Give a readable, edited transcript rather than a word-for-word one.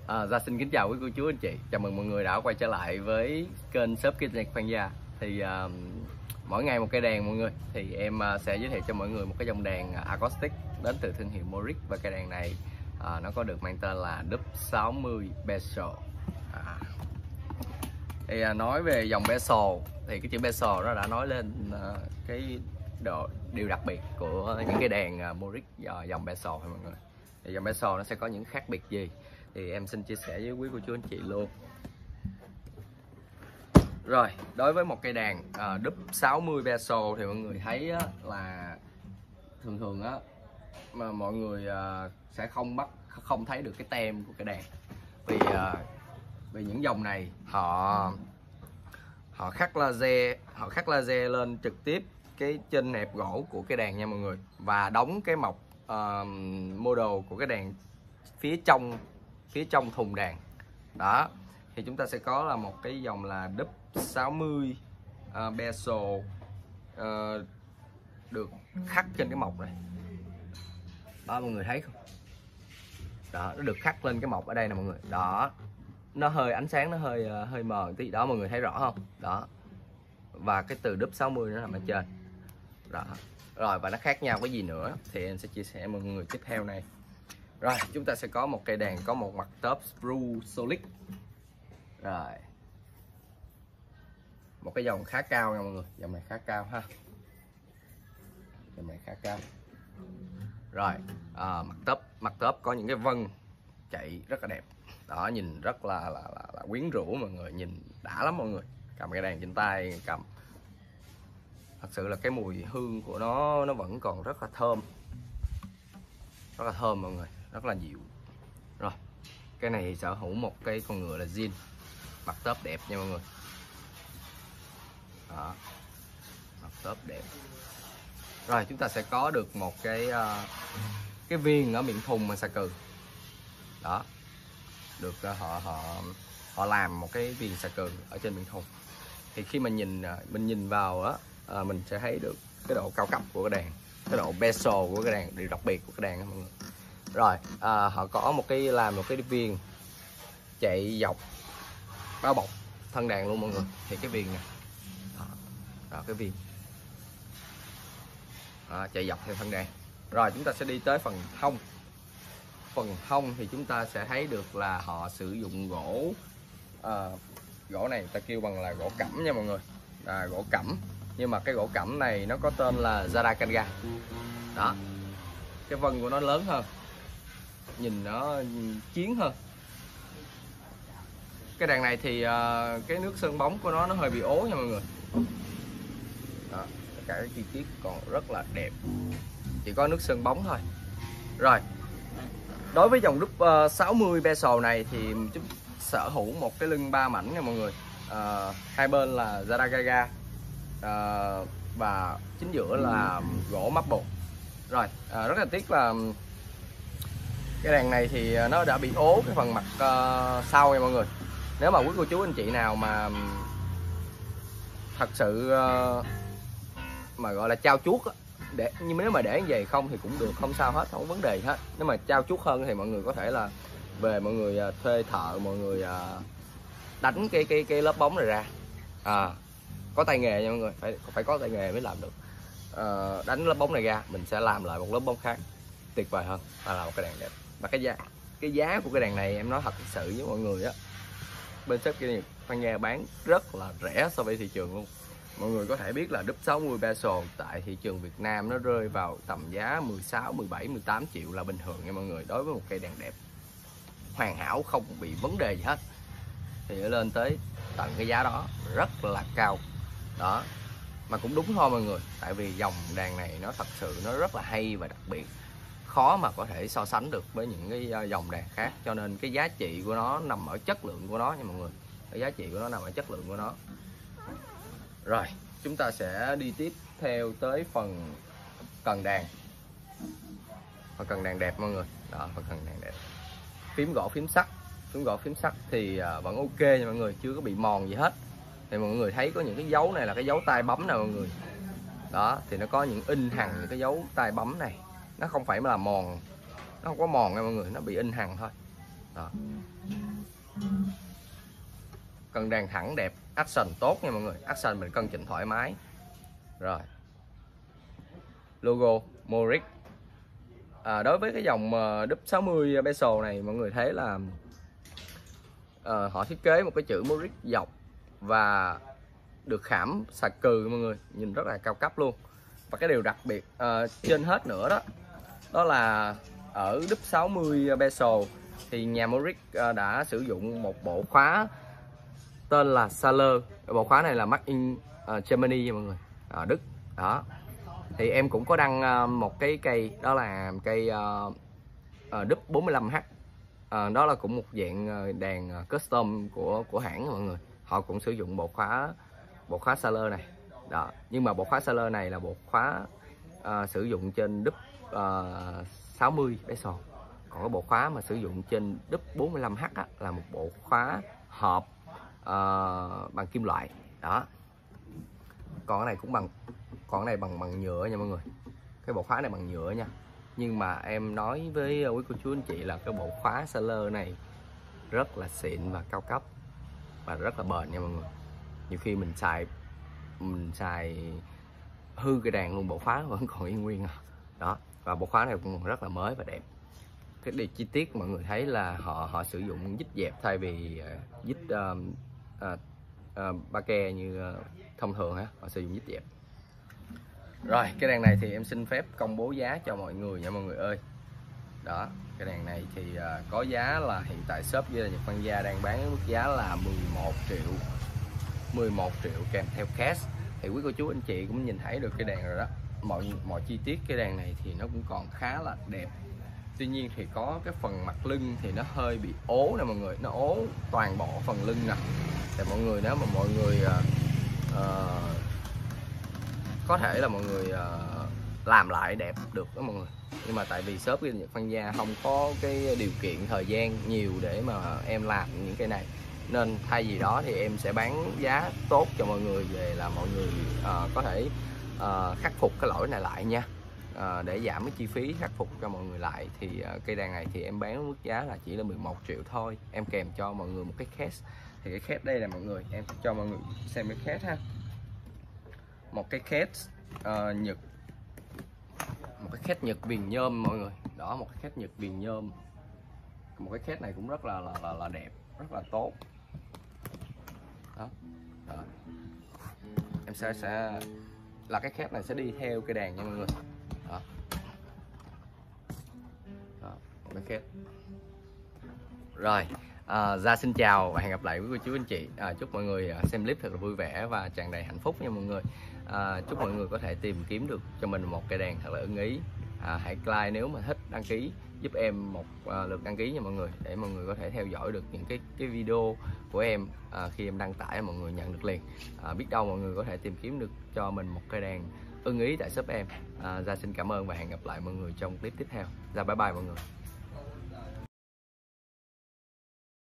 Xin kính chào quý cô chú anh chị. Chào mừng mọi người đã quay trở lại với kênh shop Kinh Nhạc Phan Gia. Thì mỗi ngày một cây đàn mọi người. Thì em sẽ giới thiệu cho mọi người một cái dòng đàn acoustic đến từ thương hiệu Morix. Và cây đàn này nó có được mang tên là Dub 60 Bezel. Thì nói về dòng Bezel thì cái chữ Bezel nó đã nói lên cái điều đặc biệt của những cây đàn Morix dòng Bezel mọi người. Thì dòng Bezel nó sẽ có những khác biệt gì thì em xin chia sẻ với quý cô chú anh chị luôn. Rồi, đối với một cây đàn Dub 60 Bezel thì mọi người thấy là thường mà mọi người sẽ không thấy được cái tem của cây đàn, vì những dòng này họ khắc laser lên trực tiếp cái trên nẹp gỗ của cái đàn nha mọi người, và đóng cái mộc model của cái đàn phía trong thùng đàn đó. Thì chúng ta sẽ có là một cái dòng là Dub 60 Bezel được khắc trên cái mộc này đó, mọi người thấy không? Đó, nó được khắc lên cái mộc ở đây nè mọi người. Đó, nó hơi ánh sáng nó hơi mờ tí đó, mọi người thấy rõ không? Đó, và cái từ Dub 60 nó nằm ở trên đó. Rồi, và nó khác nhau cái gì nữa thì em sẽ chia sẻ mọi người tiếp theo này. Rồi, chúng ta sẽ có một cây đàn có một mặt top sprue solid. Rồi, một cái dòng khá cao nha mọi người, dòng này khá cao ha, dòng này khá cao. Rồi, mặt top có những cái vân chạy rất là đẹp đó, nhìn rất là quyến rũ mọi người, nhìn đã lắm mọi người. Cầm cái đàn trên tay cầm, thật sự là cái mùi hương của nó vẫn còn rất là thơm mọi người, rất là dịu. Rồi, cái này sở hữu một cái con ngựa là zin, mặt top đẹp nha mọi người. Đó, mặt top đẹp. Rồi, chúng ta sẽ có được một cái viên ở miệng thùng bằng xà cừ đó, được họ làm một cái viên xà cừ ở trên miệng thùng. Thì khi mình nhìn vào á, mình sẽ thấy được cái độ cao cấp của cái đàn, cái độ bezel của cái đàn, điều đặc biệt của cái đàn đó mọi người. Rồi, họ có làm một cái viên chạy dọc bao bọc thân đàn luôn mọi người. Thì cái viên này đó, cái viên đó, chạy dọc theo thân đàn. Rồi, chúng ta sẽ đi tới phần hông. Phần hông thì chúng ta sẽ thấy được là họ sử dụng gỗ này ta kêu bằng là gỗ cẩm nha mọi người, gỗ cẩm. Nhưng mà cái gỗ cẩm này nó có tên là Jarakanga đó, cái vân của nó lớn hơn, nhìn nó chiến hơn. Cái đàn này thì cái nước sơn bóng của nó hơi bị ố nha mọi người đó, tất cả các chi tiết còn rất là đẹp, chỉ có nước sơn bóng thôi. Rồi, đối với dòng Dub 60 Bezel này thì chúng sở hữu một cái lưng 3 mảnh nha mọi người, hai bên là Jarakanga và chính giữa là gỗ maple. Rồi, rất là tiếc là cái đàn này thì nó đã bị ố cái phần mặt sau nha mọi người. Nếu mà quý cô chú anh chị nào mà thật sự mà gọi là trau chuốt nhưng nếu mà để như vậy không thì cũng được, không sao hết, không có vấn đề hết. Nếu mà trau chuốt hơn thì mọi người có thể là về mọi người thuê thợ, mọi người đánh cái lớp bóng này ra. Có tay nghề nha mọi người, phải có tay nghề mới làm được. Đánh lớp bóng này ra, mình sẽ làm lại một lớp bóng khác tuyệt vời hơn, là một cái đàn đẹp. Và cái giá của cái đàn này em nói thật sự với mọi người á, bên shop Kinh Nhạc Phan Gia bán rất là rẻ so với thị trường luôn. Mọi người có thể biết là Dub 60 Bezel tại thị trường Việt Nam nó rơi vào tầm giá 16, 17, 18 triệu là bình thường nha mọi người. Đối với một cây đàn đẹp hoàn hảo không bị vấn đề gì hết thì nó lên tới tận cái giá đó rất là cao đó. Mà cũng đúng thôi mọi người, tại vì dòng đàn này nó thật sự nó rất là hay và đặc biệt, khó mà có thể so sánh được với những cái dòng đàn khác, cho nên cái giá trị của nó nằm ở chất lượng của nó nha mọi người. Cái giá trị của nó nằm ở chất lượng của nó. Rồi, chúng ta sẽ đi tiếp theo tới phần cần đàn. Phần cần đàn đẹp mọi người. Đó, phần cần đàn đẹp. Phím gỗ phím sắt thì vẫn ok nha mọi người, chưa có bị mòn gì hết. Thì mọi người thấy có những cái dấu này là cái dấu tay bấm nè mọi người. Đó, thì nó có những in hằn những cái dấu tay bấm này. Nó không phải là mòn, nó không có mòn nha mọi người, nó bị in hằn thôi. Đó. Cân đàn thẳng đẹp, action tốt nha mọi người, action mình cân chỉnh thoải mái. Rồi logo Morix. Đối với cái dòng Đúp 60 peso này, mọi người thấy là họ thiết kế một cái chữ Morix dọc và được khảm xà cừ mọi người, nhìn rất là cao cấp luôn. Và cái điều đặc biệt trên hết nữa đó, đó là ở Đúp 60 peso thì nhà Morix đã sử dụng một bộ khóa tên là Saler. Bộ khóa này là made in Germany nha mọi người, ở Đức. Đó thì em cũng có đăng một cái cây, đó là cây Đúp 45H. Đó là cũng một dạng đàn custom của hãng mọi người. Họ cũng sử dụng bộ khóa Saler này. Đó, nhưng mà bộ khóa Saler này là bộ khóa sử dụng trên Đúp 60 peso. Còn cái bộ khóa mà sử dụng trên Đúp 45H á, là một bộ khóa hộp bằng kim loại. Đó. Còn cái này cũng bằng nhựa nha mọi người. Cái bộ khóa này bằng nhựa nha. Nhưng mà em nói với quý cô chú anh chị là cái bộ khóa Saler này rất là xịn và cao cấp và rất là bền nha mọi người. Nhiều khi mình xài hư cái đàn luôn, bộ khóa vẫn còn y nguyên. Đó, và bộ khóa này cũng rất là mới và đẹp. Cái điều chi tiết mọi người thấy là họ sử dụng dít dẹp thay vì dít ba ke như thông thường á, họ sử dụng dít dẹp. Rồi cái đàn này thì em xin phép công bố giá cho mọi người nha mọi người ơi. Đó, cái đàn này thì có giá là hiện tại shop Dây Đàn Nhật Văn Gia đang bán mức giá là 11 triệu kèm theo cash. Thì quý cô chú anh chị cũng nhìn thấy được cái đàn rồi đó. Mọi chi tiết cái đàn này thì nó cũng còn khá là đẹp. Tuy nhiên thì có cái phần mặt lưng thì nó hơi bị ố nè mọi người, nó ố toàn bộ phần lưng nè. Thì mọi người, nếu mà mọi người có thể là mọi người làm lại đẹp được đó mọi người. Nhưng mà tại vì shop Dây Đàn Nhật Văn Gia không có cái điều kiện thời gian nhiều để mà em làm những cái này, nên thay vì đó thì em sẽ bán giá tốt cho mọi người về là mọi người có thể khắc phục cái lỗi này lại nha. Để giảm cái chi phí khắc phục cho mọi người lại thì cây đàn này thì em bán mức giá là chỉ là 11 triệu thôi. Em kèm cho mọi người một cái case. Thì cái case đây là mọi người, em cho mọi người xem cái case ha. Một cái case Nhật, một cái case Nhật viền nhôm mọi người. Đó, một cái case Nhật viền nhôm. Một cái case này cũng rất là đẹp, rất là tốt. Đó. Đó. Em sẽ là cái case này sẽ đi theo cây đàn nha mọi người. Đó. Đó, một cái case. Rồi, Gia xin chào và hẹn gặp lại quý cô chú anh chị. Chúc mọi người xem clip thật là vui vẻ và tràn đầy hạnh phúc nha mọi người. Chúc mọi người có thể tìm kiếm được cho mình một cây đàn thật là ưng ý. Hãy like nếu mà thích, đăng ký giúp em một lượt đăng ký nha mọi người, để mọi người có thể theo dõi được những cái video của em khi em đăng tải, mọi người nhận được liền. Biết đâu mọi người có thể tìm kiếm được cho mình một cây đàn ưng ý tại shop em. Gia xin cảm ơn và hẹn gặp lại mọi người trong clip tiếp theo. Gia bye bye mọi người.